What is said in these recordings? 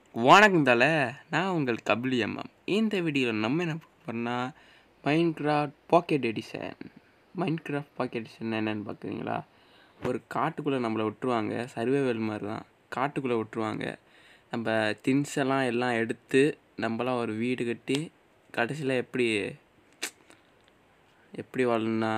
வணக்கம் தல, நான் உங்கள் கபில் எம்எம். இந்த வீடியோவில் நம்ம என்ன பண்ணால் Minecraft pocket edition. Minecraft pocket edition என்னென்னு பார்க்குறீங்களா? ஒரு காட்டுக்குள்ளே நம்மளை விட்டுருவாங்க. சர்வைவல் மாதிரி தான். காட்டுக்குள்ளே விட்டுருவாங்க. நம்ம திங்ஸ் எல்லாம் எடுத்து நம்மளாம் ஒரு வீடு கட்டி கடைசியில் எப்படி வாழணும்னா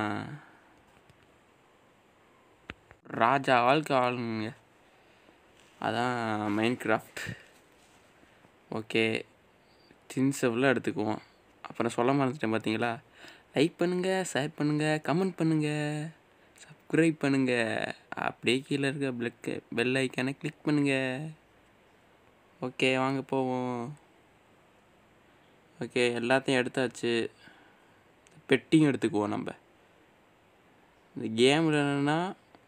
ராஜா வாழ்க்கை வாழணுங்க. அதான் மைன்கிராஃப்ட். ஓகே, திங்ஸ் எவ்வளோ எடுத்துக்குவோம். அப்புறம் சொல்ல மறந்துட்டேன் பார்த்தீங்களா? லைக் பண்ணுங்கள், ஷேர் பண்ணுங்கள், கமெண்ட் பண்ணுங்கள், சப்ஸ்கிரைப் பண்ணுங்கள். அப்படியே கீழே இருக்க பெல் ஐக்கானை கிளிக் பண்ணுங்கள். ஓகே, வாங்க போவோம். ஓகே, எல்லாத்தையும் எடுத்தாச்சு. பெட்டியும் எடுத்துக்குவோம். நம்ம இந்த கேமில் என்னென்னா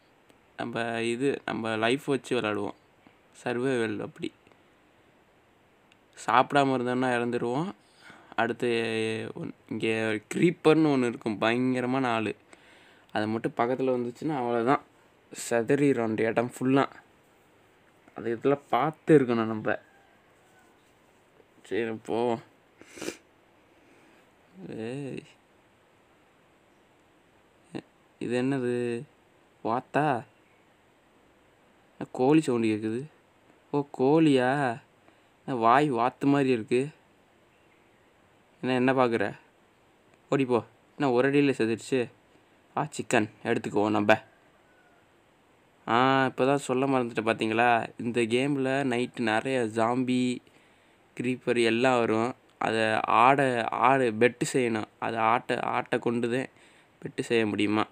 நம்ம லைஃப் வச்சு விளாடுவோம். சர்வைவல் அப்படி. சாப்பிடாமல் இருந்தோன்னா இறந்துடுவோம். அடுத்து இங்கே க்ரீப்பர்னு ஒன்று இருக்கும், பயங்கரமான ஆள். அதை மட்டும் பக்கத்தில் வந்துச்சுன்னா அவ்வளோதான், செதறிடும் அந்த இடம் ஃபுல்லாக. அது இதெல்லாம் பார்த்து இருக்கணும் நம்ம. சரி போவோம். இது என்னது? வாத்தா? கோழி சவுண்டு கேட்குது. ஓ, கோழியா? வாய் வாத்து மாதிரி இருக்குது. என்ன பார்க்குற? ஓடிப்போ. என்ன ஒரு அடியில் செதுருச்சு? சிக்கன் எடுத்துக்குவோம் நம்ம. இப்போ தான் சொல்ல மறந்துட்டு பார்த்தீங்களா? இந்த கேமில் நைட்டு நிறைய ஜாம்பி, க்ரீப்பர் எல்லாம் வரும். அதை ஆடு பெட்டு செய்யணும். அதை ஆட்டை கொண்டு தான் பெட்டு செய்ய முடியுமா?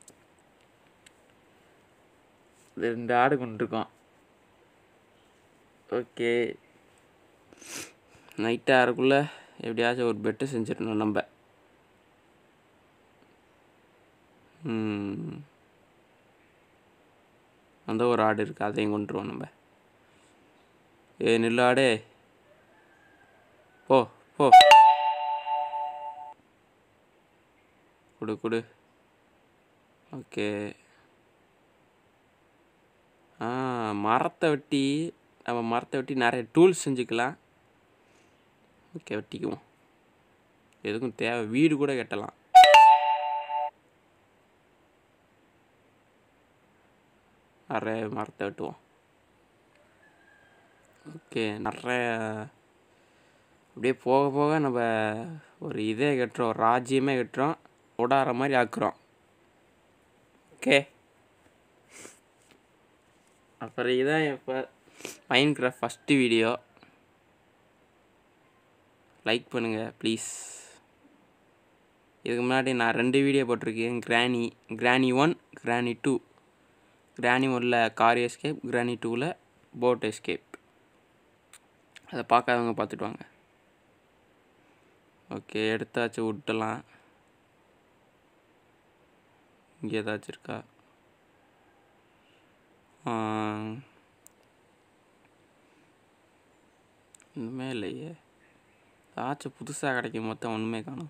2 ஆடு கொண்டுருக்கோம். ஓகே, நைட்டு ஆறுக்குள்ளே எப்படியாச்சும் ஒரு பெட்டு செஞ்சிடணும் நம்ம. அந்த ஒரு ஆடு இருக்குது, அதையும் கொண்டுருவோம் நம்ம. நில்லு ஆடே, போ போ. கொடு. ஓகே, மரத்தை வெட்டி நிறைய டூல்ஸ் செஞ்சுக்கலாம். ஓகே, வெட்டிக்குவோம். எதுக்கும் தேவை, வீடு கூட கட்டலாம். நிறைய மரத்தை வெட்டுவோம். ஓகே, நிறைய அப்படியே போக போக நம்ம ஒரு இதே கட்டுறோம், ஒரு ராஜ்யமே கட்டுறோம், உடார மாதிரி ஆக்குறோம். ஓகே, அப்புறம் இதான் இப்போ மைன்கிராஃப்ட் ஃபஸ்ட்டு வீடியோ. லைக் பண்ணுங்கள் ப்ளீஸ். இதுக்கு முன்னாடி நான் 2 வீடியோ போட்டிருக்கேன். கிராணி 1, கிராணி 2. கிராணி 1ல் கார் எஸ்கேப், கிராணி 2ல் போட் எஸ்கேப். அதை பார்க்காதவங்க பார்த்துட்டு வாங்க. ஓகே, எடுத்தாச்சு. விட்டலாம். இங்கே ஏதாச்சும் இருக்கா? ஒன்றுமே இல்லையே. ஏதாச்சும் புதுசாக கிடைக்கும், மொத்தம் ஒன்றுமே காணும்.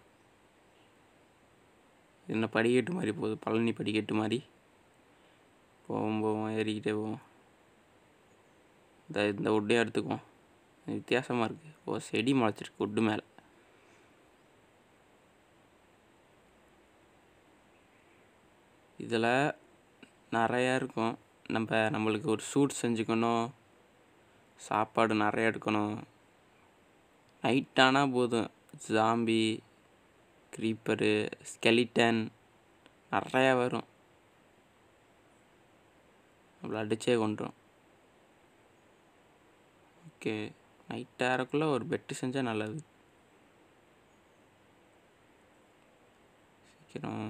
என்ன படிக்கட்டு மாதிரி போகுது, பழனி படிக்கட்டு மாதிரி. போவோம் ஏறிக்கிட்டே போவோம். இந்த உட்டையும் எடுத்துக்குவோம். வித்தியாசமாக இருக்குது. ஓ, செடி முளைச்சிருக்கு உட்டு மேலே. இதில் நிறையா இருக்கும். நம்மளுக்கு ஒரு சூட் செஞ்சுக்கணும், சாப்பாடு நிறையா எடுக்கணும். நைட்டானால் போதும், ஜாம்பி, க்ரீப்பரு, ஸ்கெலிட்டன் நிறையா வரும். நம்மளை அடிச்சே கொண்டுரும். ஓகே, நைட் ஆறக்குள்ளே ஒரு பெட்டு செஞ்சால் நல்லது. சீக்கிரம்.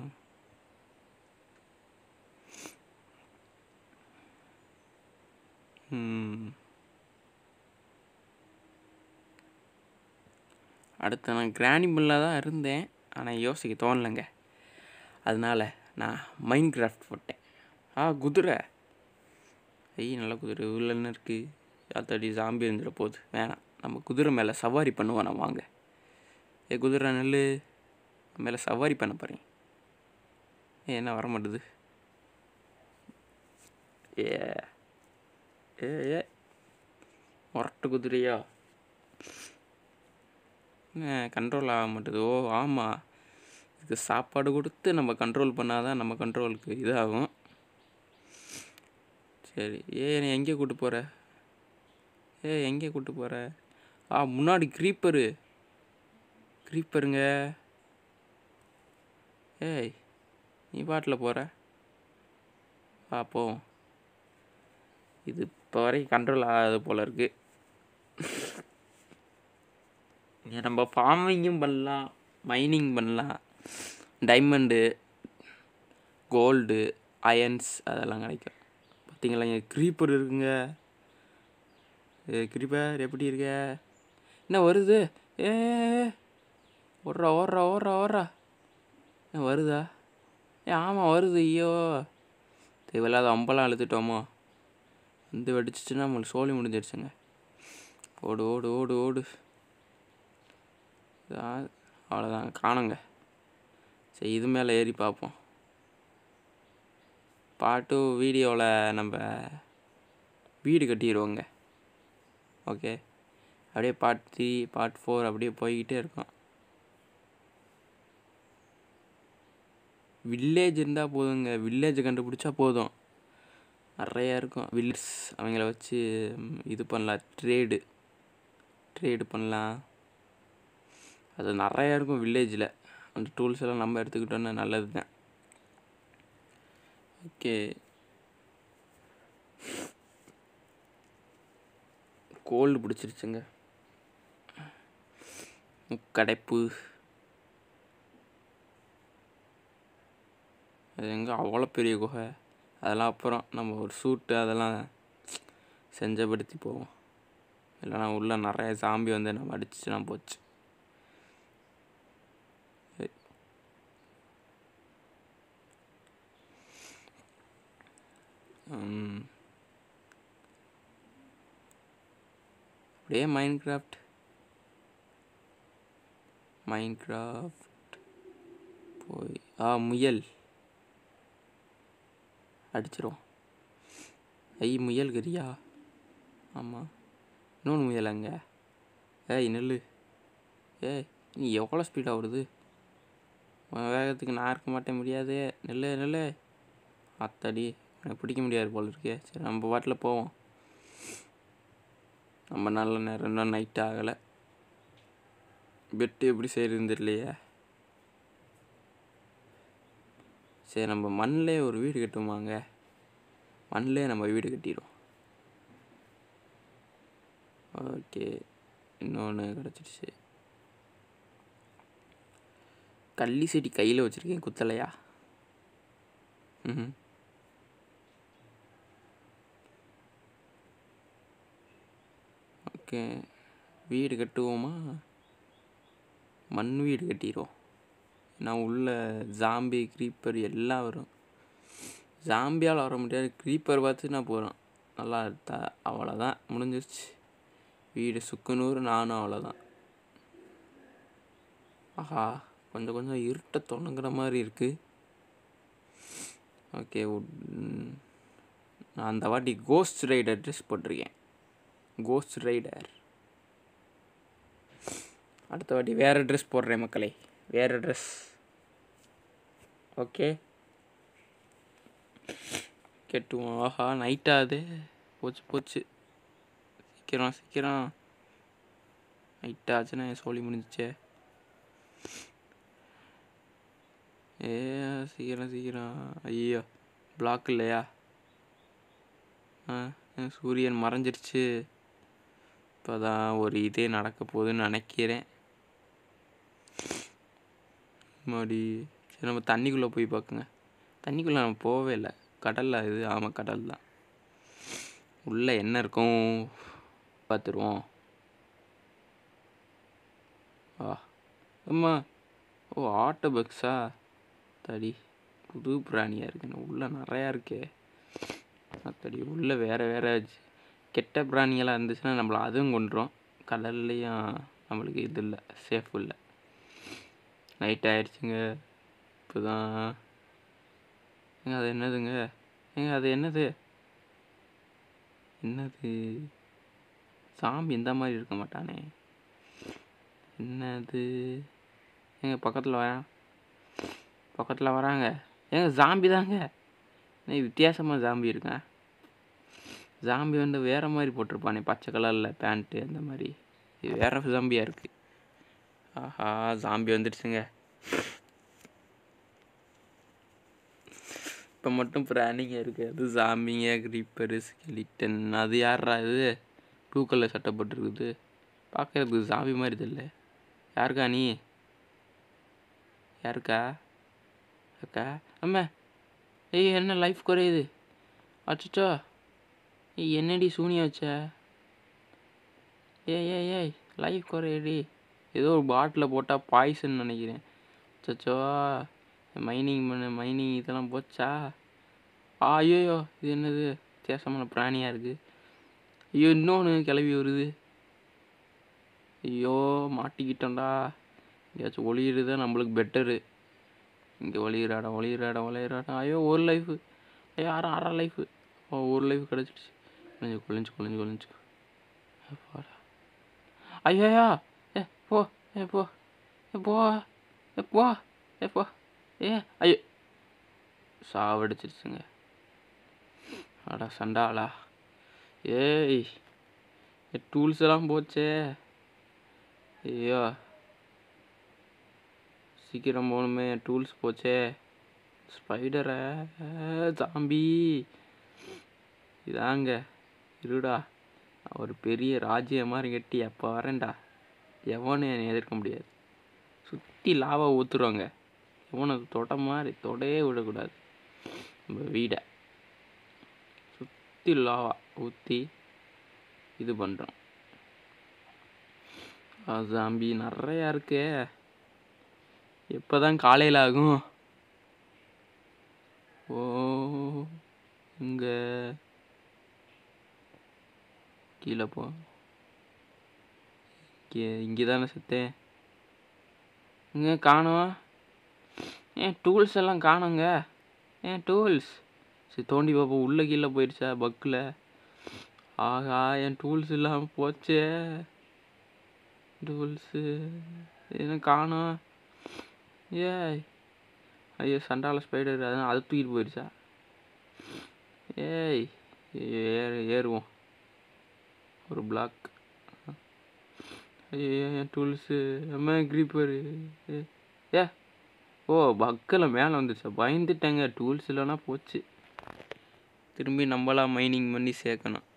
அடுத்து நான் கிராணி பில்லில் தான் இருந்தேன், ஆனால் யோசிக்க தோணலைங்க. அதனால் நான் மைன்கிராஃப்ட் போட்டேன். குதிரை. நல்ல குதிரை. உள்ள என்ன இருக்குது? யாத்தாடி ஜாம்பி இருந்துட போகுது. வேணாம், நம்ம குதிரை மேலே சவாரி பண்ணுவோம். நான் வாங்க. குதிரை நெல் மேலே சவாரி பண்ண போகிறேன். என்ன வர மாட்டுது? ஏ ஒரட்டு குதிரையா? கண்ட்ரோல் ஆக மாட்டேது. ஓ ஆமாம், இதுக்கு சாப்பாடு கொடுத்து நம்ம கண்ட்ரோல் பண்ணால் தான் நம்ம கண்ட்ரோலுக்கு இதாகும். சரி, நீ எங்கே கூப்பிட்டு போகிற? எங்கே கூப்பிட்டு போகிற? முன்னாடி க்ரீப்பருங்க. நீ பாட்டில் போகிற? போவோம். இது இப்போ வரைக்கும் கண்ட்ரோல் ஆகாது போல இருக்குது. நம்ம ஃபார்மிங்கும் பண்ணலாம், மைனிங் பண்ணலாம். டைமண்டு, கோல்டு, அயன்ஸ் அதெல்லாம் கிடைக்கும். பார்த்தீங்களா, இங்கே க்ரீப்பர் இருக்குங்க. க்ரீப்பர் எப்படி இருக்க? என்ன வருது? ஓடுறா ஓடுறா ஓடுறா ஓடுறா. வருதா? ஆமாம் வருது. ஐயோ, தேவையில்லாத அம்பெல்லாம் அழுத்துட்டோமோ. வந்து வெடிச்சிச்சுன்னா நம்மளுக்கு சோழி முடிஞ்சிடுச்சுங்க. ஓடு ஓடு ஓடு ஓடு. அவ்வளோதான், காணுங்க. சரி, இது மேலே ஏறி பார்ப்போம். பார்ட் 2 வீடியோவில் நம்ம வீடு கட்டிடுவோங்க. ஓகே, அப்படியே பார்ட் 3 பார்ட் 4 அப்படியே போய்கிட்டே இருக்கோம். வில்லேஜ் இருந்தால் போதுங்க. வில்லேஜை கண்டுபிடிச்சா போதும், நிறையா இருக்கும். வில்லேஜ் அவங்கள வச்சு இது பண்ணலாம், ட்ரேடு பண்ணலாம். அது நிறையா இருக்கும் வில்லேஜில். அந்த டூல்ஸ் எல்லாம் நம்ம எடுத்துக்கிட்டோன்னா நல்லது தான். Okay, gold பிடிச்சிருச்சுங்க. முக்கடைப்பு அது எங்கே அவ்வளோ பெரிய குகை. அதெல்லாம் அப்புறம் நம்ம ஒரு சூட்டு அதெல்லாம் செஞ்சப்படுத்தி போவோம். இல்லைனா உள்ளே நிறைய சாம்பி வந்து நம்ம அடிச்சுன்னா போச்சு. அப்படியே மைன்கிராஃப்ட் போய் முயல் அடிச்சிரும். முயல் கறியா? ஆமாம், இன்னொன்று முயல் அங்கே. நெல்லு. நீ எவ்வளோ ஸ்பீடாக ஓடுது? வேகத்துக்கு நான் இருக்க மாட்டேன், முடியாது. நெல்லு அத்தடி, எனக்கு பிடிக்க முடியாது போல இருக்கே. சரி, நம்ம பாட்டில் போவோம். நம்ம நல்ல நேரம், இன்னும் நைட் ஆகலை. பெட்டு எப்படி செய்யறதுன்னு தெரியலையே. சரி, நம்ம மண்ணிலே ஒரு வீடு கட்டுவோமாங்க. மண்ணிலே நம்ம வீடு கட்டிடுவோம். ஓகே, இன்னொன்று கிடச்சிடுச்சு. கள்ளி செடி கையில் வச்சுருக்கேன், குத்தலையா? ஓகே, வீடு கட்டுவோமா? மண் வீடு கட்டிடுவோம். நான் உள்ள ஜாம்பி, க்ரீப்பர் எல்லாம் வரும். ஜாம்பியால் வர முடியாது, க்ரீப்பர் பார்த்து நான் போகிறேன். நல்லா இருக்கா? அவ்வளோதான், முடிஞ்சிருச்சு. வீடு சுக்குநூறு, நானும் அவ்வளோதான். ஆஹா, கொஞ்சம் இருட்ட தொடங்குற மாதிரி இருக்குது. ஓகே, நான் அந்த வாட்டி கோஸ்ட் ரைடர் ட்ரெஸ் போட்டிருக்கேன். Ghost Rider. அடுத்த வாட்டி வேறு ட்ரெஸ் போடுறேன் மக்களே, வேறு ட்ரெஸ். ஓகே, கெட்டுவோம். ஆஹா, நைட்டாகுது. போச்சு. சீக்கிரம் நைட்டாச்சுன்னா சோழி முடிஞ்சிச்சே. சீக்கிரம். ஐயோ, பிளாக் இல்லையா? சூரியன் மறைஞ்சிருச்சு. இப்போ தான் ஒரு இதே நடக்க போகுதுன்னு நினைக்கிறேன். சரி, நம்ம தண்ணிக்குள்ளே போய் பார்க்குங்க. தண்ணிக்குள்ளே நம்ம போகவே இல்லை. கடலில் இது. ஆமாம், கடல் தான். உள்ளே என்ன இருக்கும் பார்த்துருவோம். அம்மா, ஆட்டோபக்ஸா? தடி, புது பிராணியாக இருக்குன்னு. உள்ளே நிறையா இருக்கே. தடி, உள்ளே வேறு கெட்ட பிராணியெல்லாம் இருந்துச்சுன்னா நம்மளை அதுவும் கொண்டுரும். கடல்லையும் நம்மளுக்கு இது இல்லை, சேஃப் இல்லை. நைட் ஆயிடுச்சுங்க. இப்போ தான். அது என்னதுங்க? அது என்னது? சாமி இந்த மாதிரி இருக்க மாட்டானே. என்னது எங்க பக்கத்தில் வராங்க. ஏங்க ஜாம்பி தாங்க. வித்தியாசமாக ஜாம்பி இருக்கேன். ஜாம்பி வந்து வேறு மாதிரி போட்டிருப்பானே, பச்சை கலரில் பேண்ட்டு அந்த மாதிரி. இது வேறு ஜாம்பியாக இருக்குது. ஆஹா, ஜாம்பி வந்துடுச்சுங்க. இப்போ மட்டும் பிராணிங்க இருக்குது. அது ஜாம்பிங்க, கிரீப்பரு, ஸ்கெலிட்டன். அது யாரா இது? ப்ளூ கலர் சட்டை போட்டுருக்குது. பார்க்கறதுக்கு ஜாம்பி மாதிரி தெரியல. யாருக்கா நீ? யாருக்கா அக்கா? அம்மா ஏய், என்ன லைஃப் குறையுது? அச்சோ, ஏய் என்னடி சூனியம் வச்ச? ஏய் லைஃப் குறையடி. ஏதோ ஒரு பாட்டில் போட்டால் பாய்சன் நினைக்கிறேன். அச்சோ, மைனிங் இதெல்லாம் போச்சா? ஐயோ, இது என்னது வித்தியாசமான பிராணியாக இருக்குது. ஐயோ, இன்னொன்று கிளவி வருது. ஐயோ, மாட்டிக்கிட்டோண்டா. எங்கேயாச்சும் ஒளியிடுதான் நம்மளுக்கு பெட்டரு. இங்கே ஒளியிறாடா. ஐயோ, ஒரு லைஃபு. ஐயோ, அரை லைஃபு. ஒரு லைஃப் கிடச்சிடுச்சு. குளிஞ்சு போடா. ஐயோ, போ போ போ போ போ. ஐயோ, சாவடிச்சிருச்சுங்க. அடா சண்டாளா. ஏய், டூல்ஸ் எல்லாம் போச்சே. ஐயோ, சீக்கிரம் போகணுமே. டூல்ஸ் போச்சே. ஸ்பைடரை, ஜாம்பி. இதாங்க இருடா. ஒரு பெரிய ராஜ்யம் மாதிரி கட்டி அப்போ வரேன்டா. எவனும் என்னை எதிர்க்க முடியாது. சுற்றி லாவா ஊற்றுருவாங்க. எவனுக்கு தொடையே விடக்கூடாது. நம்ம வீடை சுற்றி லாவா ஊற்றி இது பண்ணுறோம். ஜாம்பி நிறையா இருக்கே. எப்போ தான் காலையில் ஆகும்? ஓ, இங்கே கீழே போ. இங்கே தானே செத்தேன். இங்கே காணோம். டூல்ஸ் எல்லாம் காணோங்க. டூல்ஸ் சரி, தோண்டி பார்ப்போம். உள்ளே கீழே போயிடுச்சா பக்கில்? ஆகா, என் டூல்ஸ் இல்லாமல் போச்சே. டூல்ஸு என்ன காணோம்? ஐயோ, சண்டால ஸ்பைடர். அதனால் அது தூக்கிட்டு போயிடுச்சா? ஏறுவோம் ஒரு பிளாக். ஐயோ, என் டூல்ஸு. அம்மா கிரீப்பரு. ஓ, பக்கில் மேலே வந்துச்சா? பயந்துட்டேங்க. டூல்ஸ் இல்லைன்னா போச்சு. திரும்பி நம்மளாம் மைனிங் பண்ணி சேர்க்கணும்.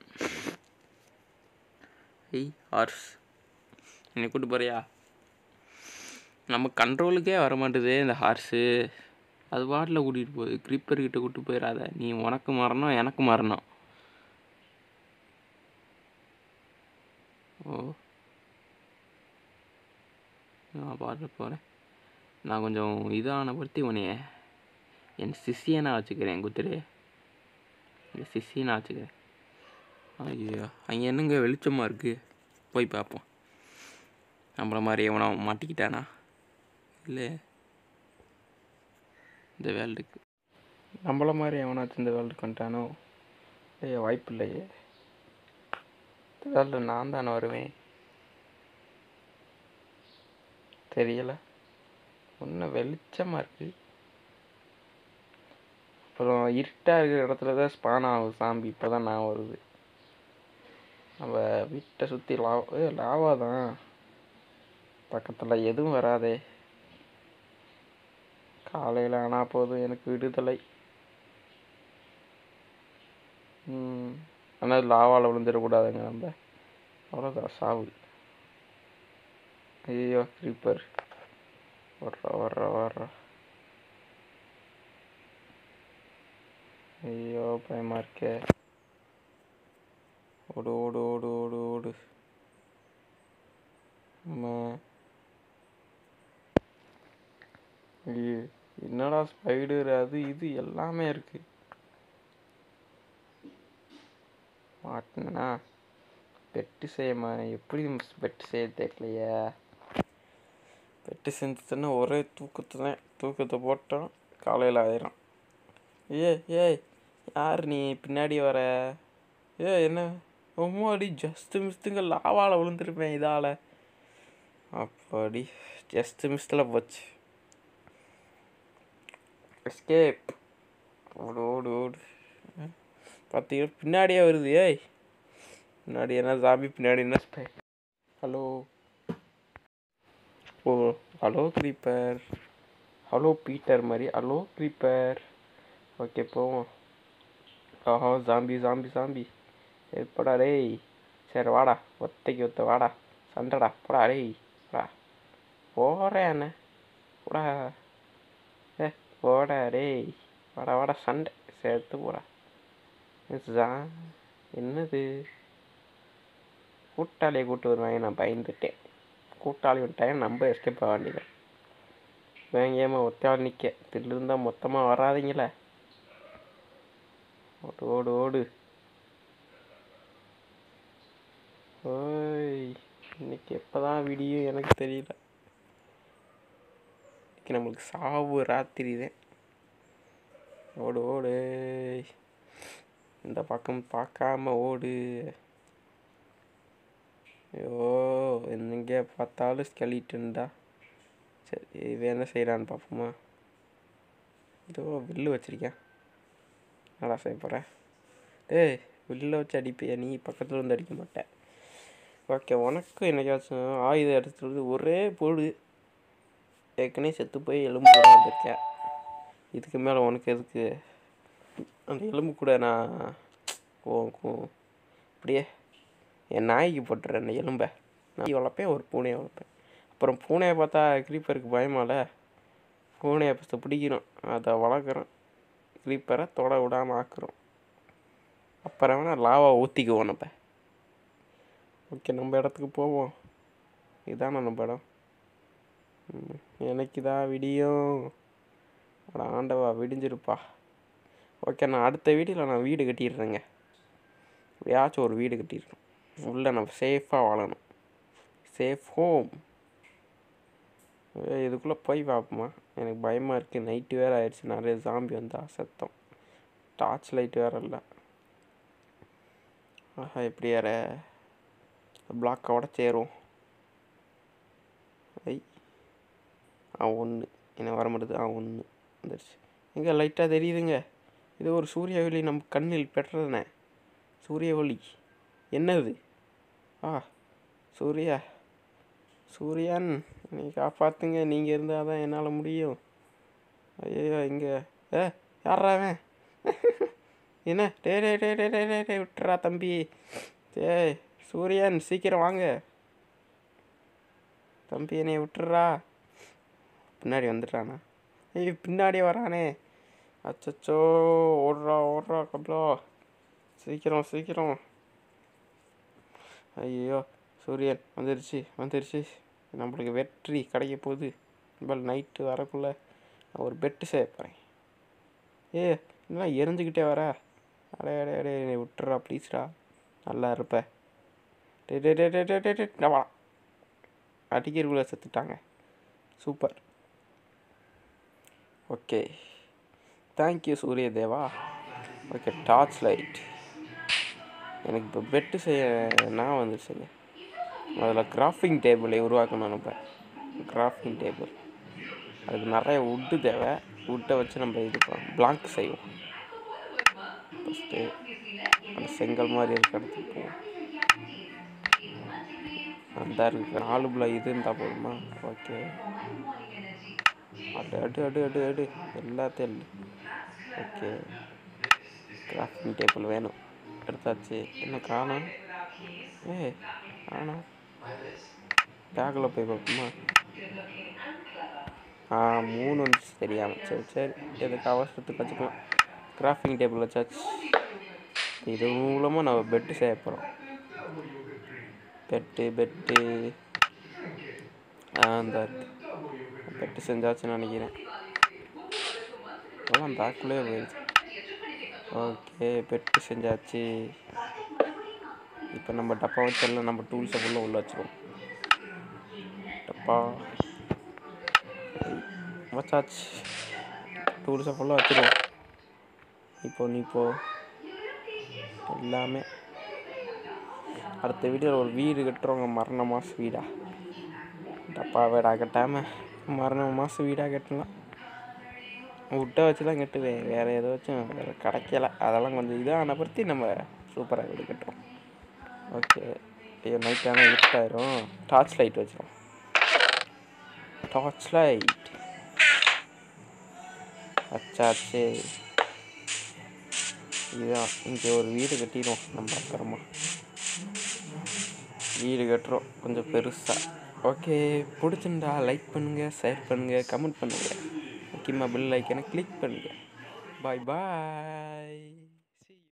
ஹார்ஸ் என்னை கூட்டு போறியா? நம்ம கண்ட்ரோலுக்கே வர மாட்டுதே இந்த ஹார்ஸு. அது பாட்டில் கூட்டிகிட்டு போகுது. கிரீப்பர்கிட்ட கூப்பிட்டு போயிடாத. நீ உனக்கு மரணம், எனக்கு மரணம். ஓ, நான் பாட்டில் போகிறேன். நான் கொஞ்சம் இதான பற்றி உன்னைய என் சிஷியை நான் வச்சுக்கிறேன். குத்துரு, என் சிஷியை நான் வச்சுக்கிறேன். ஐயோ, அங்கே என்னங்க வெளிச்சமாக இருக்குது. போய் பார்ப்போம். நம்மள மாதிரி எவனா மாட்டிக்கிட்டானா? இல்லை, இந்த வேர்ல்டுக்கு நம்மள மாதிரி எவனாச்சும் இந்த வேர்ல்டுக்கு வந்துட்டானோ? வாய்ப்பு இல்லையே. இந்த வேர்ல்டு நான் தானே வருவேன். தெரியலை. ஒன்றும் வெளிச்சமாக இருக்குது. அப்புறம் இருட்டாக இருக்கிற இடத்துல தான் ஸ்பான் ஆகும் சாம்பி. இப்போ தான் நான் வருது. நம்ம வீட்டை சுற்றி லாவா தான். பக்கத்தில் எதுவும் வராதே. காலையில் ஆனால் போதும் எனக்கு விடுதலை. ஆனால் லாவாவில் விழுந்துடக்கூடாதுங்க நம்ம. அவ்வளோதான், சாவு. ஐயோ, கிரீப்பர் வர்ற. ஐயோ, பயமாக இருக்கே. ஓடு. என்னடா ஸ்பைடர் அது இது எல்லாமே இருக்கு. மாட்டினா பெட்டு எப்படி பெட்டு செய்ய தெரியலையே. பெட்டு செஞ்சுன்னா ஒரே தூக்கத்தை போட்டோம், காலையில் ஆயிரும். ஏய் யார் நீ பின்னாடி வர? என்ன அம்மாடி ஜஸ்ட்டு மிஸ்ட்டுங்க லாவால் விழுந்துருப்பேன் இதால். அப்படி ஜஸ்ட்டு மிஸ்டில் போச்சு. எஸ்கேப். ஓடு ஓடு ஓடு. பார்த்தீங்கன்னா பின்னாடியே வருது. ஏய் பின்னாடி என்ன சாமி, பின்னாடி என்ன ஸ்பை. ஹலோ. ஓ ஹலோ க்ரீப்பர். ஹலோ பீட்டர் மாதிரி. Hello creeper. ஓகே போவோம். ஆஹா ஜாம்பி ஜாம்பி ஜாம்பி. எப்படா டேய். சரி வாடா, ஒத்தைக்கு ஒத்த வாடா, சண்டைடா போடா டேய். வாடா போகிறேன் என்ன போடா. போடா டேய். வாடா வாடா சண்டை சேர்த்து போடா. என்னது கூட்டாளியை கூப்பிட்டு வருவாங்க, நான் பயந்துட்டேன். கூட்டாளி விட்டாங்க, நம்ம எஸ்கேப் ஆக வேண்டியது. வேங்காம ஒத்தையாள் நிற்க தில்லு இருந்தால் மொத்தமாக வராதிங்களே. ஓடு ஓடு ஓடு. ஓய் இன்னைக்கு எப்போ தான் விடியும் எனக்கு தெரியல. இன்னைக்கு நம்மளுக்கு சாவு ராத்திரி தான். ஓடு ஓடு. இந்த பக்கம் பார்க்காம ஓடு. ஐயோ எங்கே பார்த்தாலும் ஸ்கெலிட்டன்டா. சரி இவன் என்ன செய்கிறான்னு பார்ப்போமா. இதோ வில்லு வச்சுருக்கேன். நல்லா செய்ய போகிறேன். டேய் வில்ல வச்சு அடிப்பியா நீ, பக்கத்தில் வந்து அடிக்க மாட்டேன். ஓகே உனக்கும் என்னைக்காச்சும் ஆயுதம் எடுத்துறது ஒரே போடு. ஏற்கனவே செத்து போய் எலும்பு கூட வந்திருக்கேன். இதுக்கு மேலே உனக்கு எதுக்கு அந்த எலும்பு கூட. நான் இப்படியே என் நாய்க்கு போட்டுறேன் அந்த எலும்பை. நாய் வளர்ப்பேன், ஒரு பூனையை வளர்ப்பேன். அப்புறம் பூனையை பார்த்தா க்ரீப்பருக்கு பயமால. பூனையை ஃபஸ்ட்டு பிடிக்கிறோம், அதை வளர்க்குறோம், க்ரீப்பரை தொட விடாமல் ஆக்குறோம். அப்புறம் வேணால் லாவா ஊற்றிக்குவோம் நம்ம. ஓகே நம்ம இடத்துக்கு போவோம். இதுதானே நம்ம இடம். எனக்கு தான் விடியும். ஆண்டவா விடிஞ்சிருப்பா. ஓகே நான் அடுத்த வீடியோவில் நான் வீடு கட்டிடுறேங்க. எப்படியாச்சும் ஒரு வீடு கட்டிடுறோம். உள்ளே நம்ம சேஃபாக வாழணும். Safe home. இதுக்குள்ளே போய் பார்ப்போமா. எனக்கு பயமாக இருக்குது. நைட்டு வேறு ஆயிடுச்சு. நிறைய ஜாம்பி வந்தால் சத்தம். டார்ச் லைட் வேறு இல்லை. ஆஹா எப்படி வேற பிளாக்கை உடச்சேரும். ஐ ஒன்று என்ன வர மாட்டேது. ஒன்று வந்துடுச்சு. எங்கே லைட்டாக தெரியுதுங்க. இது ஒரு சூரிய ஒளி நம்ம கண்ணில் பெற்றதுனே. சூரிய ஒளி என்னது? சூரியன் நீ காப்பாற்றுங்க. நீங்கள் இருந்தால் தான் என்னால் முடியும். ஐயோ இங்கே யாராவன் என்ன டே டே டே டே டே டே டே விட்டுறா தம்பி. டேய் சூரியன் சீக்கிரம் வாங்க தம்பி, என்னைய விட்டுறா. பின்னாடி வந்துட்டானா? ஐயோ பின்னாடியே வரானே. அச்சச்சோ ஓடுறா ஓடுறா கபிலா, சீக்கிரம் சீக்கிரம். ஐயோ சூரியன் வந்துருச்சு. நம்மளுக்கு வெற்றி கிடைக்க போகுது. நம்மள் நைட்டு வரக்குள்ளே நான் ஒரு பெட்டு செய்ய போகிறேன். என்ன எரிஞ்சுக்கிட்டே வர. அடே அடே அடே என்னை விட்டுறா ப்ளீஸ்டா, நல்லா இருப்ப. டே டே டே டே டே டே டே வா. அடிக்கிறக்குள்ளே செத்துட்டாங்க. சூப்பர். ஓகே தேங்க்யூ சூரிய தேவா. Okay torch light. எனக்கு இப்போ பெட்டு செய்ய நான் வந்துருச்சுங்க. அதில் கிராஃபிங் டேபிளை உருவாக்கணும். நம்ம கிராஃபிங் டேபிள் அதுக்கு நிறைய வுட்டு தேவை. வுட்டை வச்சு நம்ம இது பிளாங்க் செய்வோம். ஃபஸ்ட்டு அந்த செங்கல் மாதிரி இருக்க இடத்துக்கு போவோம். அந்த இருக்கு 4 இது இருந்தால் போதுமா. ஓகே அடு எல்லாத்தையும் ஓகே கிராஃப்டிங் டேபிள் வேணும். எடுத்தாச்சு. என்ன காணோம். காணோம். பேக்கில் போய் பார்ப்போமா. 3 வந்துச்சு தெரியாமல். சரி எதுக்கு அவசரத்துக்கு வச்சுக்கலாம். கிராஃப்டிங் டேபிள் வச்சாச்சு. இது மூலமாக நம்ம பெட்டு செய்ய போகிறோம். பெட்டு அந்த பெட்டு செஞ்சாச்சுன்னு நினைக்கிறேன். அதான் பேக்குள்ளே போயிடுச்சு. ஓகே பெட்டு செஞ்சாச்சு. இப்போ நம்ம டப்பா வச்செல்லாம் நம்ம டூல்ஸை ஃபுல்லாக உள்ள வச்சுருவோம். டப்பா வச்சாச்சு. டூல்ஸை ஃபுல்லாக வச்சுருவோம். இப்போ எல்லாமே அடுத்த வீடியோவில் ஒரு வீடு கட்டுறவங்க மரண மாதம் வீடா டப்பா வீடாக கட்டாமல் மரண மாதம் வீடாக கட்டலாம். விட்டை வச்சு தான் கட்டுவேன், வேறு ஏதாச்சும் வேறு கிடைக்கல. அதெல்லாம் கொஞ்சம் இதான பற்றி நம்ம சூப்பராக வீடு கட்டுறோம். ஓகே, ஐயோ நைட்டான இருட்டாயிரும். டார்ச் லைட் வச்சிடும். டார்ச் லைட் வச்சாச்சு. இதுதான் இங்கே ஒரு வீடு கட்டிடுவோம். நம்ம அப்புறமா வீடு கட்டுறோம் கொஞ்சம் பெருசாக. ஓகே, பிடிச்சிருந்தா லைக் பண்ணுங்கள், ஷேர் பண்ணுங்கள், கமெண்ட் பண்ணுங்கள், முக்கியமாக பெல் ஐக்கனை கிளிக் பண்ணுங்கள். பாய் பாய்.